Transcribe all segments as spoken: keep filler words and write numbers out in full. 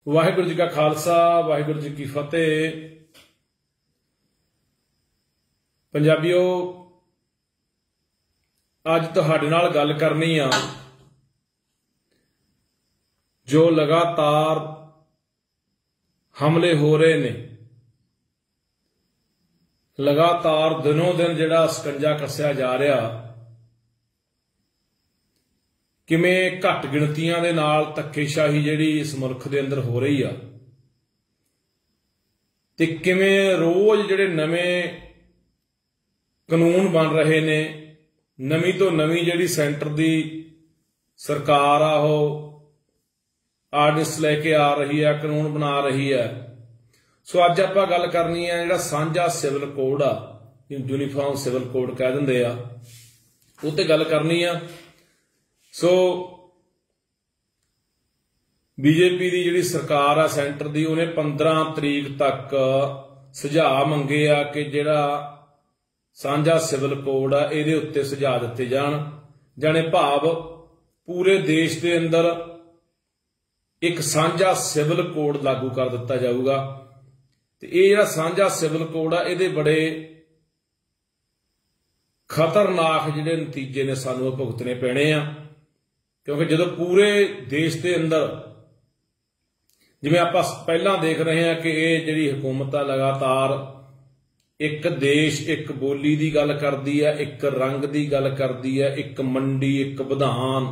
वाहिगुरू जी का खालसा वाहिगुरू जी की फतेह। पंजाबियों, अज तुहाडे नाल गल करनी आ जो लगातार हमले हो रहे ने, लगातार दिनों दिन जिहड़ा शिकंजा कस्या जा रहा, किवें घट गिणतियां दे नाल धक्केशाही जिहड़ी इस मुल्क दे अंदर हो रही आ ते किवें रोज जिहड़े नवें कानून बन रहे ने, नवीं तो नवीं जिहड़ी सेंटर दी सरकार आ ओह आर्डिनैंस लैके आ रही है, कानून बना रही है। सो अज आपां गल करनी है जिहड़ा सांझा सिविल कोड आ, यूनीफॉर्म सिविल कोड कह दिंदे आ, उह ते गल करनी आ। सो बीजेपी की जिहड़ी सरकार आ सेंटर की, उन्हें पंद्रह तरीक तक सुझाव मंगे आ कि जिहड़ा सांझा सिविल कोड आ इहदे उत्ते सुझाव दिते जाण, जाने भाव पूरे देश के अंदर एक सांझा सिविल कोड लागू कर दिता जाऊगा। ते इह जिहड़ा सांझा सिविल कोड आ इहदे बड़े खतरनाक जिहड़े नतीजे ने सानूं भुगतने पैणे आ, क्योंकि जो पूरे देश के अंदर जिवें आपां पहलां देख रहे हैं कि ये जिहड़ी हुकूमत आ लगातार एक देश एक बोली की गल करदी है, एक रंग की गल करदी है, एक मंडी, एक विधान,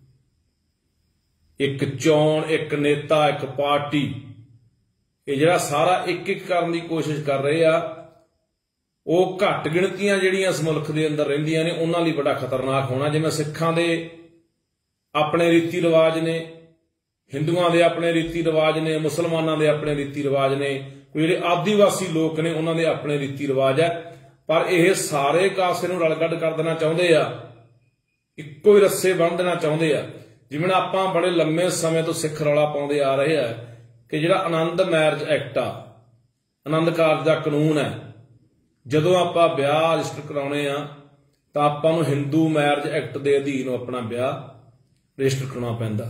एक चोण, एक नेता, एक पार्टी, ये जिहड़ा सारा एक एक करने की कोशिश कर रहे आ। वो घट गिणतियां जिहड़ियां इस मुल्क के अंदर रहिंदियां ने उन्हां लई बड़ा खतरनाक होना। जिवें सिखां दे अपने रीति रिवाज ने, हिंदुआं दे अपने रीति रिवाज ने, मुसलमानां दे अपने रीति रिवाज ने, कोई जिहड़े आदिवासी लोग ने उन्हां दे अपने रीति रिवाज है, पर यह सारे कासे नूं रलगड़ कर देना चाहुंदे आ, इक्को ही रस्से बन देना चाहुंदे आ। जिवें आपां बड़े लंबे समय तो सिख रौला पाउंदे आ रहे आ कि जिहड़ा आनंद मैरिज एक्ट आ, आनंद कारज दा कानून है, जदों आपां विआह रजिस्टर कराउणे आ तां आपां नूं हिंदू मैरिज एक्ट दे अधीन अपना विआह रजिस्टर करना पैंदा।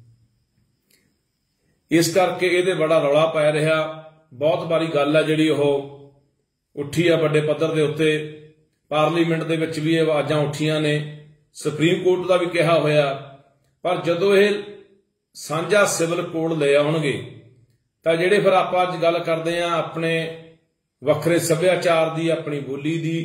इस करके इहदे बड़ा रौला पै रहा। बहुत बारी गल है जिहड़ी ओह उठी है बड़े पद्धर दे उत्ते, पार्लीमेंट दे विच भी आवाज़ां उठियां ने, सुप्रीम कोर्ट दा भी कहा होया, पर जदों इह सांझा सिविल कोड ले आउणगे तां जिहड़े फिर आपां अज गल करदे आ अपने वखरे सभ्याचार दी, अपनी बोली दी,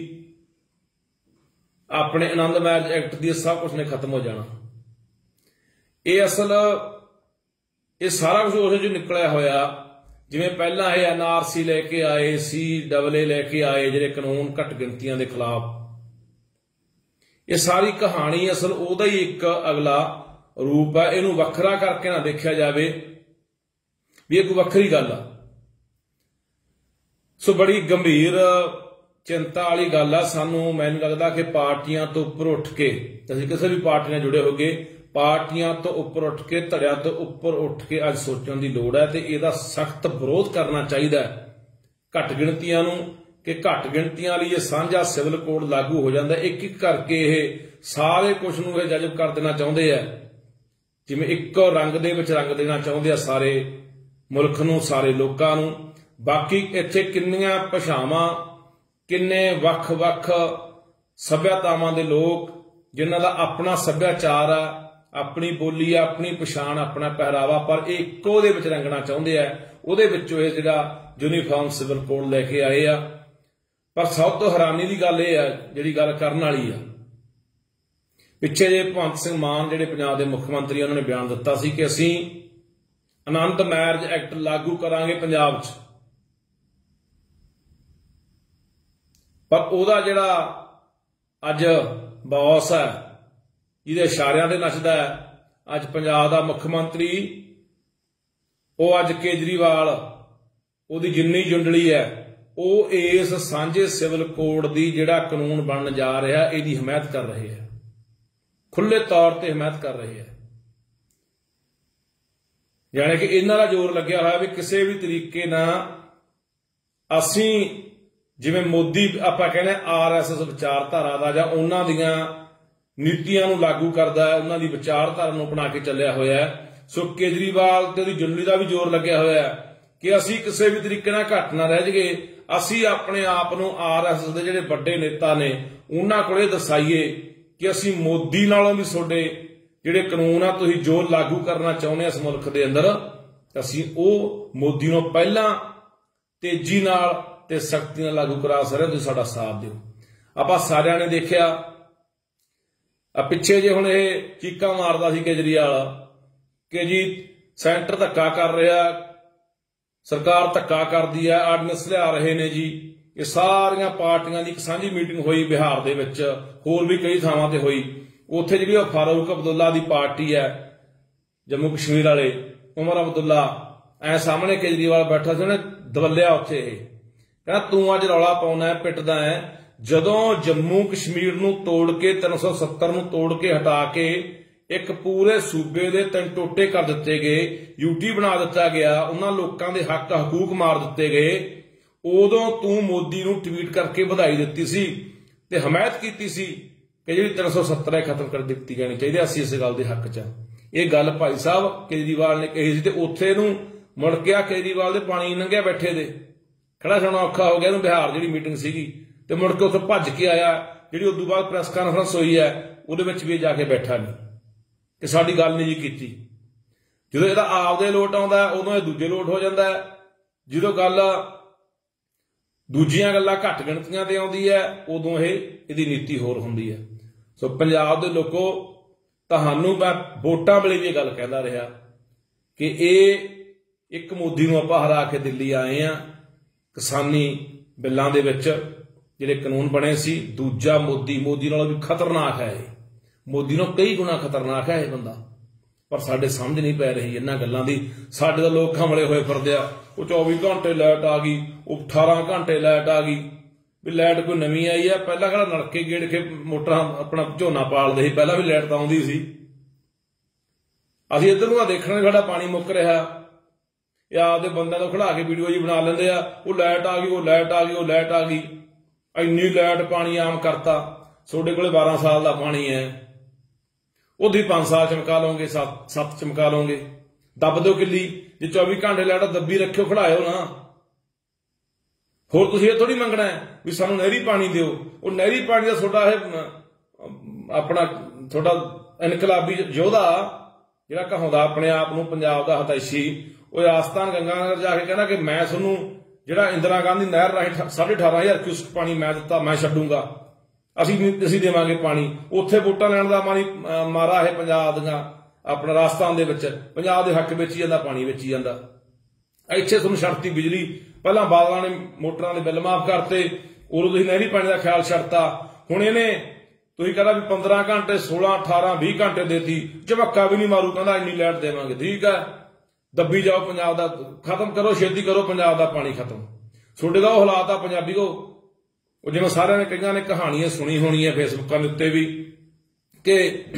अपने आनंद मैरिज एक्ट दी, सब कुछ ने खत्म हो जाना। ये असल ये सारा कुछ उस निकलिया होया जिवें पहला ये एन आर सी लैके आए, सी डबल ए लैके आए जिहड़े कानून घट गिणतियां दे खिलाफ। ये सारी कहानी असल उहदा ही एक अगला रूप है। इहनूं वखरा करके ना देखिया जावे भी ये कोई वखरी गल आ। सो बड़ी गंभीर चिंता वाली गल आ। सानूं मैनूं लगदा कि पार्टियां तो उपर उठ के, असीं किसी भी पार्टी नाल जुड़े होगे, पार्टियां तो उपर उठ के, धड़ियां तो उपर उठ के अज सोचण दी लोड़ है ते इहदा सख्त विरोध करना चाहिए घट गिणतियां नूं कि घट गिणतियां लई सांझा सिविल कोड लागू हो जाता। एक एक करके ये सारे कुछ नूं ये जजब कर देना चाहुंदे आ, जिवें एक रंग दे विच रंग देना चाहुंदे आ सारे मुल्क नूं, सारे लोकां नूं। बाकी इत्थे किन्नियां भाषावां, किन्ने वख वख सभ्यतावां दे लोग जिन्हां दा अपना सभ्याचार आ, अपनी बोली आ, अपनी पछाण, अपना पहरावा, पर इक्को दे विच रंगना चाहुंदे आ। उहदे विचों इह जिहड़ा यूनीफॉर्म सिविल कोड लैके आए आ। पर सब तो हैरानी की गल यह है जिहड़ी गल करन वाली आ, पिछे जे भगवंत सिंह मान जिहड़े पंजाब दे मुख मंत्री उन्होंने बयान दिता सी कि असीं आनंद मैरिज एक्ट लागू करांगे पंजाब च, पर उहदा जिहड़ा अज बॉस है जिहदे इशारियां ते नचदा है, अज पंजाब दा मुख मंत्री, वो अज केजरीवाल, उहदी जिन्नी जुंडली है वो इस सांझे सिविल कोड की जिहड़ा कानून बनन जा रहा इहदी हिमायत कर रहे हैं, खुले तौर पर हिमायत कर रहे हैं। यानी कि इन्हां दा जोर लग्या होया भी किसी भी तरीके नाल असीं जिवें मोदी आपां कहने आर एस एस विचारधारा दा जां उन्हां दीयां नीतियां नूं लागू करदा है, उन्हां दी विचारधारा नूं अपना के चलिया होया है, सो केजरीवाल ते उहदी जुंडली दा भी जोर लग्या होया कि असीं किसी भी तरीके नाल घट ना रह जाइए, असीं अपने आप नूं आर एस एस दे जिहड़े वड्डे नेता ने उन्हां कोल दसाईए कि असीं मोदी नालों भी तुहाडे जिहड़े कानून आ तुसीं जो लागू करना चाहुंदे इस मुल्क दे अंदर, असीं ओह मोदी नूं पहलां तेजी नाल ते सख्ती नाल लागू करा सकदे, तुसीं साडा साथ दिओ। आपां सारिआं ने देखिआ पिछे जे हुण इह चीकां मारदा सी केजरीवाल कि जी सेंटर धक्का कर रहा, सरकार धक्का करदी है, आर्डीनेंस लिया रहे ने जी। ये सारियां पार्टियां दी इक सांझी मीटिंग हुई बिहार दे विच, होर भी कई थावां ते हुई। उत्थे जिहड़ी फारूक अब्दुल्ला दी पार्टी है जम्मू कश्मीर वाले, उमर अब्दुल्ला ऐ सामने केजरीवाल बैठा सी, उन्हें दबलिया उत्थे कहना तूं अज रौला पाउना है, पिटदा है। जदों जम्मू कश्मीर नूं तोड़ के तीन सौ सत्तर नूं तोड़ के हटा के एक पूरे सूबे दे तीन टोटे कर दिते गए, यूटी बना दिता गया, उन्हां लोकां दे हक हकूक मार दिते गए, उदों तूं मोदी नूं ट्वीट करके बधाई दित्ती सी ते हमायत कीती सी कि जिहड़ी तीन सौ सत्तर है खत्म कर दित्ती जानी चाहिए, असीं इस गल दे हक च। ये गल भाई साहब केजरीवाल ने कही सी ते उत्थे नूं मुड़ के आ केजरीवाल दे पानी लंघिया बैठे दे, खड़ा होना औखा हो गया। बिहार जिहड़ी मीटिंग सीगी ते मुड़ के उत्थे भज के आया, जिहड़ी उस तों बाद प्रैस कानफ्रेंस हुई है उहदे विच भी जाके बैठा नहीं कि साडी गल नहीं जी कीती। जदों इहदा आपदे लोट आउंदा उदों इह दूजे लोट हो जांदा है, जदों गल दूजियां गल्लां घट गिणतियां ते आउंदी है उदों इह इहदी नीति होर हुंदी है। सो पंजाब दे लोको, तुहानूं मैं वोटां वेले भी गल कहदा रहा कि इह एक मोदी नूं आपां हरा के दिल्ली आए आ, किसानी बिल्लां दे विच जिहड़े कानून बने सी, दूजा मोदी मोदी नालों भी खतरनाक है, मोदी नालों कई गुणा खतरनाक है यह बंदा। पर साडे समझ नहीं पै रही इन्हां गल्लां दी। साडे तां लोक हमले होए फिरदे आ, वो चौबी घंटे लाइट आ गई, वो अठारह घंटे लाइट आ गई, भी लाइट कोई नवीं आई है। पहला किहड़ा नलके गेड़ के मोटर अपना झोना पालदे सी, पहला भी लाइट तां आउंदी सी। असीं इधर नूं देखण साडा पानी मुੱਕ ਰਿਹਾ, या आपदे बंदिਆਂ ਤੋਂ खड़ा के वीडियो जी बना लेंदे आ, वो लाइट आ गई, वो लाइट आ गई, वो लाइट आ गई। इन्नी लाइट पानी आम करता, सोडे कोले बारह साल का पानी है, उदी पांच साल चमका लोगे, सत्त सत्त चमका लोगे, दब दो किली। जे चौबी घंटे लाइट दब्बी रखियो, खड़ाओ ना। होर तुसीं इह थोड़ी मंगना है भी सानूं नहरी पानी दिओ। वो नहरी पानी का थोड़ा अपना थोड़ा इनकलाबी योधा जिहड़ा कहाउंदा अपने आप नूं पंजाब दा हतैशी, वो राजस्थान गंगानगर जाके कहना कि मैं तुहानूं जिहड़ा इंदिरा गांधी नहर राਹੀਂ साढ़े अठारह हज़ार क्यूसक पानी मैं दिता, मैं छड्डूंगा, असीं असीं देवांगे पानी। उत्थे वोटां लैण दा मारी मारा है पंजाब दियां, अपना राजस्थान दे विच पंजाब दे हक विच ही जांदा, पानी विच ही जांदा। इत्थे तुहानूं छड्डती बिजली, पहलां बादलां ने मोटरां दे बिल माफ करते, उदों तुसीं नहरी पानी दा ख्याल छड्डता। हुण इहने तुसीं कहदा भी पंद्रह घंटे सोलह अठारह बीस घंटे देती, झपक्का भी नहीं मारू, कहंदा इन्नी लाइट देवांगे। ठीक है, दब्बी जाओ, पंजाब दा खत्म करो, छेती करो, पंजाब दा पानी खत्म। सोडे दा ओह हालात आ पंजाबी को, जिवें सारिआं ने कईआं ने कहानियां सुनी होनी है फेसबुकां दे उत्ते भी कि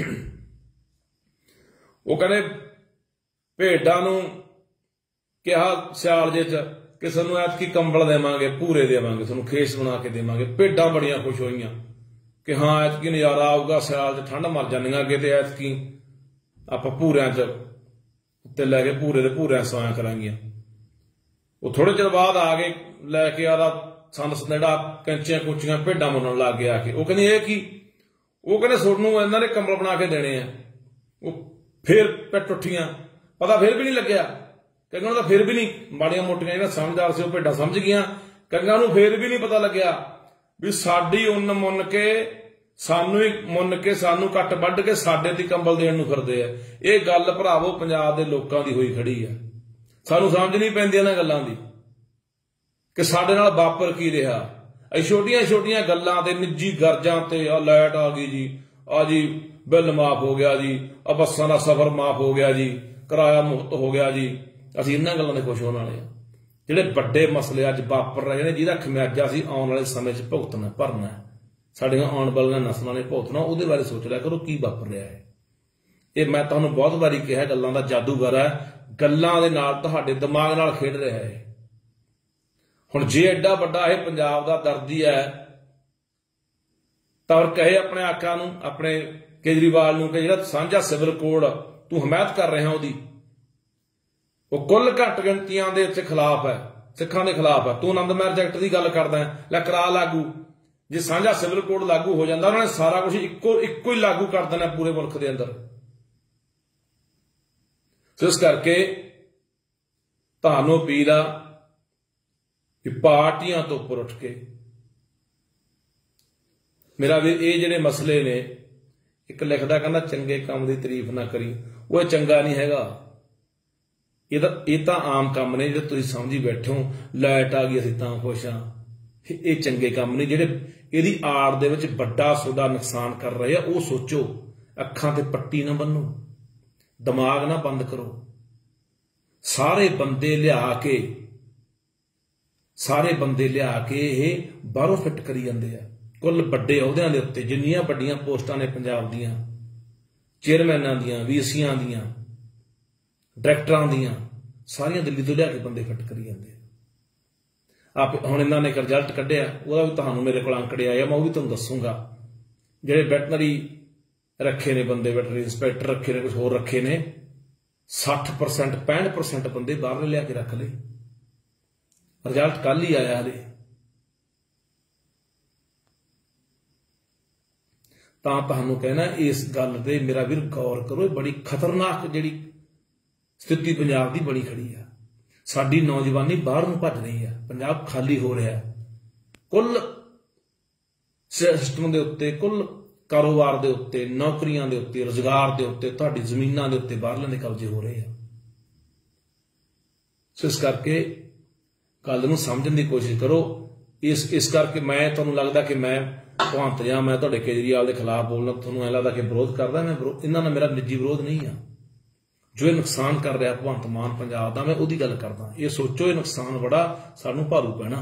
वो कहंदे भेडां नूं किहा सियाल जे च कि सानूं ऐतकी कंबल देवांगे, भूरे देवांगे, सानूं खेस बना के देवांगे। भेडां बड़ियां खुश होईआं कि हाँ ऐतकी नज़ारा आऊगा, सियाल च ठंड मर जांदियां अगे, ते ऐतकी आपां भूरिआं च उत्ते लै के भूरे दे भूरिआं सोया करांगियां। वो थोड़े चिर बाद आ गए लैके आदा संद संदेड़ा कैंचियां कुंचियां भेडां मुन्नण लग गया कि वो कहंदी इह की, वो कहंदे सोनू इन्हां ने कंबल बना के देने आ। वो फिर पिट उठियां, पता फिर भी नहीं लग्या, कंगां नूं फिर भी नहीं, माड़ियां मोटियां जिहड़ियां समझदार सी वो भेडां समझ गईआं, कंगां नूं फिर भी नहीं पता लग्या भी साडी उन्न मुन्न के सानू ही मुन्न के सानू कट वढ के साडे ती कंबल देण नूं फिरदे आ। इह गल भरावो पंजाब दे लोकां दी होई खड़ी है। सानू समझ नहीं पैंदी इन्हां गल्लां दी कि साडे नाल वापर की रिहा। असीं छोटियां छोटियां गल्लां ते निजी गर्जां ते आ लाइट आ गई जी, आ जी बिल माफ हो गया जी, आ बसां दा सफर माफ हो गया जी, किराया मुफ्त हो गया जी, असीं इन्हां गल्लां ते खुश होण वाले आ। जिहड़े वड्डे मसले अज वापर रहे ने, जिहदा खमियाजा असीं आउण वाले समय च भुगतना भरना, साडियां आउण वालियां नस्लां ने भुगतना, उहदे बारे सोच लिया करो की वापर रिहा है। ये मैं तुहानूं बहुत वारी कहा गल्लां दा जादूगर है, गल्लां दे नाल तुहाडे दिमाग नाल खेड रिहा है। हुण जे एडा वड्डा ये पंजाब दा दर्दी है तां कहे अपने आका नूं, अपने केजरीवाल नूं कि जिहड़ा सांझा सिविल कोड तूं हमायत कर रहा उहदी, ਉਹ ਕੁੱਲ ਘੱਟ ਗਿਣਤੀਆਂ ਦੇ ਵਿੱਚ ਖਿਲਾਫ ਹੈ, ਸਿੱਖਾਂ ਦੇ ਖਿਲਾਫ ਹੈ। ਤੂੰ ਆਨੰਦ ਮੈਰਿਜ ਐਕਟ ਦੀ ਗੱਲ ਕਰਦਾ ਹੈ, ਲੈ ਕਰਾ ਲਾਗੂ। ਜੇ ਸਾਂਝਾ ਸਿਵਲ ਕੋਡ ਲਾਗੂ ਹੋ ਜਾਂਦਾ, ਉਹਨਾਂ ਨੇ ਸਾਰਾ ਕੁਝ ਇੱਕੋ ਇੱਕੋ ਹੀ ਲਾਗੂ ਕਰ ਦੇਣਾ ਪੂਰੇ ਮੁਲਕ ਦੇ ਅੰਦਰ। ਸੋ ਇਸ ਕਰਕੇ ਤੁਹਾਨੂੰ ਅਪੀਲ ਆ ਕਿ ਪਾਰਟੀਆਂ ਤੋਂ ਉੱਪਰ ਉੱਠ ਕੇ ਮੇਰਾ ਵੀ ਇਹ ਜਿਹੜੇ ਮਸਲੇ ਨੇ, ਇੱਕ ਲਿਖਦਾ ਕਹਿੰਦਾ ਚੰਗੇ ਕੰਮ ਦੀ ਤਾਰੀਫ ਨਾ ਕਰੀ, ਉਹ ਇਹ ਚੰਗਾ ਨਹੀਂ ਹੈਗਾ। ਇਹਦਾ ਇਹ ਤਾਂ ਆਮ ਕੰਮ ਨੇ ਜਿਹੜੇ ਤੁਸੀਂ ਸਮਝੀ ਬੈਠੇ ਹੋ, ਲਾਈਟ ਆ ਗਈ ਅਸੀਂ ਤਾਂ ਖੁਸ਼ ਹਾਂ, ਇਹ ਚੰਗੇ ਕੰਮ ਨੇ। ਜਿਹੜੇ ਇਹਦੀ ਆੜ ਦੇ ਵਿੱਚ ਵੱਡਾ ਤੁਹਾਡਾ ਨੁਕਸਾਨ ਕਰ ਰਹੇ ਆ, ਉਹ ਸੋਚੋ। ਅੱਖਾਂ ਤੇ ਪੱਟੀ ਨਾ ਬੰਨੋ, ਦਿਮਾਗ ਨਾ ਬੰਦ ਕਰੋ। ਸਾਰੇ ਬੰਦੇ ਲਿਆ ਕੇ ਸਾਰੇ ਬੰਦੇ ਲਿਆ ਕੇ ਇਹ ਬਾਹਰੋਂ ਫਿੱਟ ਕਰੀ ਜਾਂਦੇ ਆ। ਕੁੱਲ ਵੱਡੇ ਅਹੁਦਿਆਂ ਦੇ ਉੱਤੇ ਜਿੰਨੀਆਂ ਵੱਡੀਆਂ ਪੋਸਟਾਂ ਨੇ ਪੰਜਾਬ ਦੀਆਂ, ਚੇਅਰਮੈਨਾਂ ਦੀਆਂ, ਵੀਸੀਆਂ ਦੀਆਂ, ਡਾਇਰੈਕਟਰਾਂ ਦੀਆਂ, ਸਾਰੀਆਂ ਦਿੱਲੀ ਤੋਂ ਲਿਆ ਕੇ ਬੰਦੇ ਫਿੱਟ ਕਰੀ ਜਾਂਦੇ ਆ। ਆਪ ਹੁਣ ਇਹਨਾਂ ਨੇ ਇੱਕ ਰਿਜ਼ਲਟ ਕੱਢਿਆ, ਉਹਦਾ ਵੀ ਤੁਹਾਨੂੰ ਮੇਰੇ ਕੋਲ ਅੰਕੜੇ ਆਏ ਆ, ਮੈਂ ਉਹ ਵੀ ਤੁਹਾਨੂੰ ਦੱਸੂਗਾ। ਜਿਹੜੇ ਵੈਟਨਰੀ ਰੱਖੇ ਨੇ ਬੰਦੇ, ਵੈਟਨਰੀ ਇੰਸਪੈਕਟਰ ਰੱਖੇ ਨੇ, ਕੁਝ ਹੋਰ ਰੱਖੇ ਨੇ, ਸੱਠ ਪਰਸੈਂਟ ਪੈਂਹਠ ਪਰਸੈਂਟ ਬੰਦੇ ਬਾਹਰਲੇ ਲਿਆ ਕੇ ਰੱਖ ਲਏ। ਰਿਜ਼ਲਟ ਕੱਲ ਹੀ ਆਇਆ ਹਲੇ। ਤਾਂ ਤੁਹਾਨੂੰ ਕਹਿਣਾ ਇਸ ਗੱਲ ਤੇ ਮੇਰਾ ਵੀਰ ਗੌਰ ਕਰੋ। ਬੜੀ ਖਤਰਨਾਕ ਜਿਹੜੀ ਸਥਿਤੀ ਪੰਜਾਬ ਦੀ ਬਣੀ ਖੜੀ ਆ। ਸਾਡੀ ਨੌਜਵਾਨੀ ਬਾਹਰ ਨੂੰ ਭੱਜ ਰਹੀ ਆ, ਪੰਜਾਬ ਖਾਲੀ ਹੋ ਰਿਹਾ। ਕੁੱਲ ਸਿਸਟਮ ਦੇ ਉੱਤੇ, ਕੁੱਲ ਕਾਰੋਬਾਰ ਦੇ ਉੱਤੇ, ਨੌਕਰੀਆਂ ਦੇ ਉੱਤੇ, ਰੁਜ਼ਗਾਰ ਦੇ ਉੱਤੇ, ਤੁਹਾਡੀ ਜ਼ਮੀਨਾਂ ਦੇ ਉੱਤੇ ਬਾਹਰਲਿਆਂ ਦੇ ਕਬਜ਼ੇ ਹੋ ਰਹੇ ਆ। ਸੋ ਇਸ ਕਰਕੇ ਗੱਲ ਨੂੰ ਸਮਝਣ ਦੀ ਕੋਸ਼ਿਸ਼ ਕਰੋ। ਇਸ ਇਸ ਕਰਕੇ ਮੈਂ ਤੁਹਾਨੂੰ ਲੱਗਦਾ ਕਿ ਮੈਂ ਭਗਵੰਤ ਜਾਂ ਮੈਂ ਤੁਹਾਡੇ ਕੇਜਰੀਵਾਲ ਦੇ ਖਿਲਾਫ ਬੋਲਣਾ, ਤੁਹਾਨੂੰ ਐਂ ਲੱਗਦਾ ਕਿ ਵਿਰੋਧ ਕਰਦਾ। ਮੈਂ ਇਹਨਾਂ ਨਾਲ ਮੇਰਾ ਨਿੱਜੀ ਵਿਰੋਧ ਨਹੀਂ ਆ। ਜੋ ਇਹ ਨੁਕਸਾਨ ਕਰ ਰਿਹਾ ਭਗਵੰਤ ਮਾਨ ਪੰਜਾਬ ਦਾ, ਮੈਂ ਉਹਦੀ ਗੱਲ ਕਰਦਾ। ਇਹ ਸੋਚੋ, ਇਹ ਨੁਕਸਾਨ ਬੜਾ ਸਾਨੂੰ ਭਾਰੂ ਪੈਣਾ।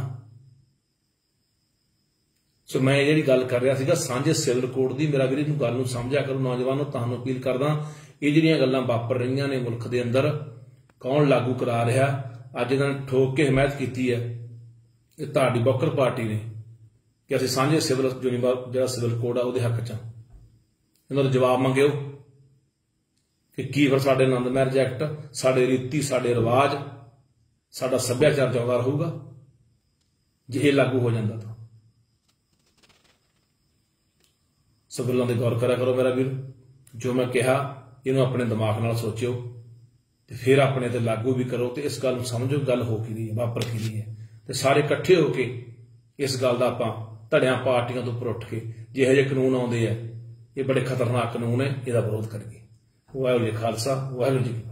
ਸੋ ਮੈਂ ਜਿਹੜੀ ਗੱਲ ਕਰ ਰਿਹਾ ਸੀਗਾ ਸਾਂਝੇ ਸਿਵਲ ਕੋਡ ਦੀ, ਮੇਰਾ ਵੀਰ ਇਹਨੂੰ ਗੱਲ ਨੂੰ ਸਮਝਿਆ ਕਰੋ। ਨੌਜਵਾਨੋ, ਤੁਹਾਨੂੰ ਅਪੀਲ ਕਰਦਾ, ਇਹ ਜਿਹੜੀਆਂ ਗੱਲਾਂ ਵਾਪਰ ਰਹੀਆਂ ਨੇ ਮੁਲਕ ਦੇ ਅੰਦਰ, ਕੌਣ ਲਾਗੂ ਕਰਾ ਰਿਹਾ, ਅੱਜ ਇਹਨਾਂ ਨੇ ਠੋਕ ਕੇ ਹਮਾਇਤ ਕੀਤੀ ਹੈ ਇਹ ਤੁਹਾਡੀ ਬੌਕਰ ਪਾਰਟੀ ਨੇ ਕਿ ਅਸੀਂ ਸਾਂਝੇ ਸਿਵਲ ਜਿਹੜਾ ਸਿਵਲ ਕੋਡ ਆ ਉਹਦੇ ਹੱਕ 'ਚ। ਇਹਨਾਂ ਦਾ ਜਵਾਬ ਮੰਗਿਓ ਕਿ ਕੀ ਫਿਰ ਸਾਡੇ ਆਨੰਦ ਮੈਰਿਜ ਐਕਟ, ਸਾਡੇ ਰੀਤੀ, ਸਾਡੇ ਰਿਵਾਜ, ਸਾਡਾ ਸੱਭਿਆਚਾਰ ਜਿਉਂਦਾ ਰਹੂਗਾ ਜੇ ਇਹ ਲਾਗੂ ਹੋ ਜਾਂਦਾ ਤਾਂ। ਸੋ ਗੱਲਾਂ ਦੇ ਗੌਰ ਕਰਿਆ ਕਰੋ ਮੇਰਾ ਵੀਰ। ਜੋ ਮੈਂ ਕਿਹਾ ਇਹਨੂੰ ਆਪਣੇ ਦਿਮਾਗ ਨਾਲ ਸੋਚਿਓ ਤੇ ਫਿਰ ਆਪਣੇ ਤੇ ਲਾਗੂ ਵੀ ਕਰੋ। ਤੇ ਇਸ ਗੱਲ ਨੂੰ ਸਮਝੋ ਗੱਲ ਹੋ ਕੀ ਰਹੀ ਹੈ, ਵਾਪਰ ਕੀ ਰਹੀ ਹੈ, ਤੇ ਸਾਰੇ ਇਕੱਠੇ ਹੋ ਕੇ ਇਸ ਗੱਲ ਦਾ ਆਪਾਂ ਧੜਿਆਂ ਪਾਰਟੀਆਂ ਤੋਂ ਉੱਪਰ ਉੱਠ ਕੇ ਜਿਹੋ ਜਿਹੇ ਕਾਨੂੰਨ ਆਉਂਦੇ ਆ, ਇਹ ਬੜੇ ਖਤਰਨਾਕ ਕਾਨੂੰਨ ਹੈ, ਇਹਦਾ ਵਿਰੋਧ ਕਰੀਏ। ਵਾਹਿਗੁਰੂ ਜੀ ਖਾਲਸਾ, ਵਾਹਿਗੁਰੂ ਜੀ।